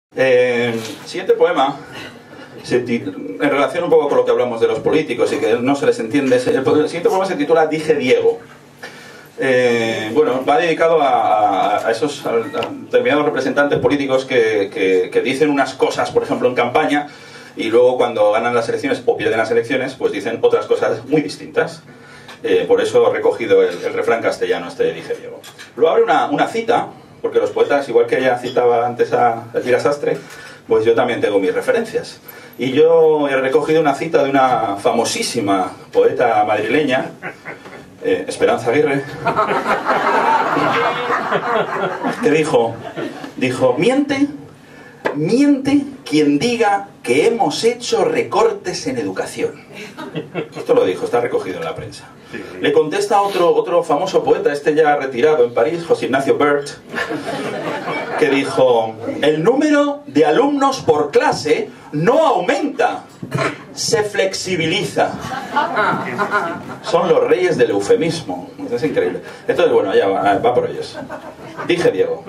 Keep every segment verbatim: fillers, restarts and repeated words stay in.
Eh, siguiente poema, en relación un poco con lo que hablamos de los políticos y que no se les entiende. El siguiente poema se titula Dije Diego. Eh, bueno, va dedicado a, a esos a determinados representantes políticos que, que, que dicen unas cosas, por ejemplo, en campaña, y luego cuando ganan las elecciones o pierden las elecciones, pues dicen otras cosas muy distintas. Eh, por eso he recogido el, el refrán castellano este de Dije Diego. Luego abre una, una cita, porque los poetas, igual que ella citaba antes a Elvira Sastre, pues yo también tengo mis referencias. Y yo he recogido una cita de una famosísima poeta madrileña, eh, Esperanza Aguirre, que dijo, dijo, miente, miente quien diga que hemos hecho recortes en educación. Esto lo dijo, está recogido en la prensa. Le contesta otro, otro famoso poeta, este ya retirado en París, José Ignacio Bert, que dijo, el número de alumnos por clase no aumenta, se flexibiliza. Son los reyes del eufemismo. Es increíble. Entonces, bueno, ya va, va por ellos. Dije Diego.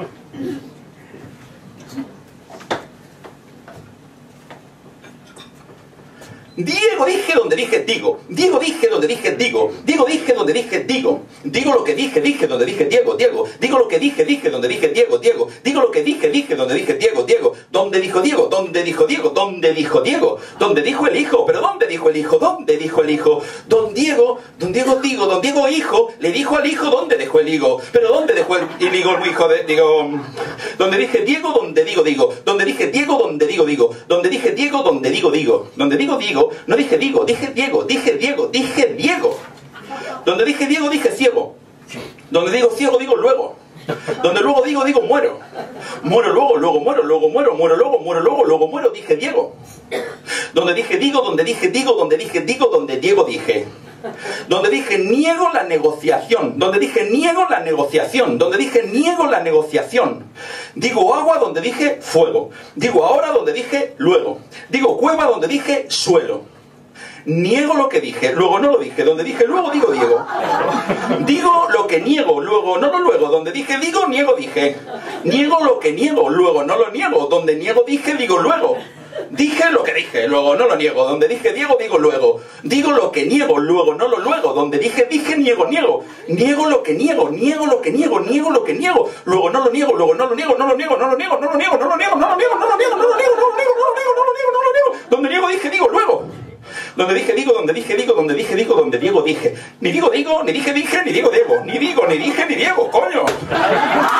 Diego dije donde dije digo, Diego dije donde dije digo, Diego dije donde dije digo, digo lo que dije dije donde dije Diego, Diego, digo lo que dije dije donde dije Diego, Diego, digo lo que dije dije donde dije Diego, Diego, donde dijo Diego, donde dijo Diego, donde dijo Diego, donde dijo el hijo, pero dónde dijo el hijo, dónde dijo el hijo, don Diego, don Diego digo, don Diego hijo, le dijo al hijo dónde dejó el higo, pero dónde dejó el higo, el hijo de, digo, donde dije Diego, donde digo digo, donde dije Diego, donde digo digo, donde dije Diego, donde digo digo, donde digo digo, no dije digo, dije Diego, dije Diego, dije Diego. Donde dije Diego, dije ciego. Donde digo ciego, digo luego. Donde luego digo, digo muero. Muero luego, luego muero, luego muero, muero luego, muero luego, luego muero, dije Diego. Donde dije digo, donde dije digo, donde dije digo, donde Diego dije. Donde dije niego la negociación, donde dije niego la negociación, donde dije niego la negociación. Digo agua donde dije fuego. Digo ahora donde dije luego. Digo cueva donde dije suelo. Niego lo que dije, luego no lo dije. Donde dije luego, digo Diego. Digo lo que niego, luego no lo luego. Donde dije digo, niego dije. Niego lo que niego, luego no lo niego. Donde niego dije, digo luego. Dije lo que dije, luego no lo niego. Donde dije Diego, digo luego. Digo lo que niego, luego no lo luego. Donde dije dije, niego, niego. Niego lo que niego, niego lo que niego, niego lo que niego. Luego no lo niego, luego no lo niego, no lo niego, no lo niego, no lo niego, no lo niego, no lo niego, no lo niego, no lo niego, no lo niego, no lo niego, no lo niego, no lo niego, no lo niego. Donde niego dije, digo luego. Donde dije digo, donde dije digo, donde dije digo, donde Diego dije. Ni digo digo, ni dije dije, ni digo Diego. Ni digo, ni dije, ni Diego, coño.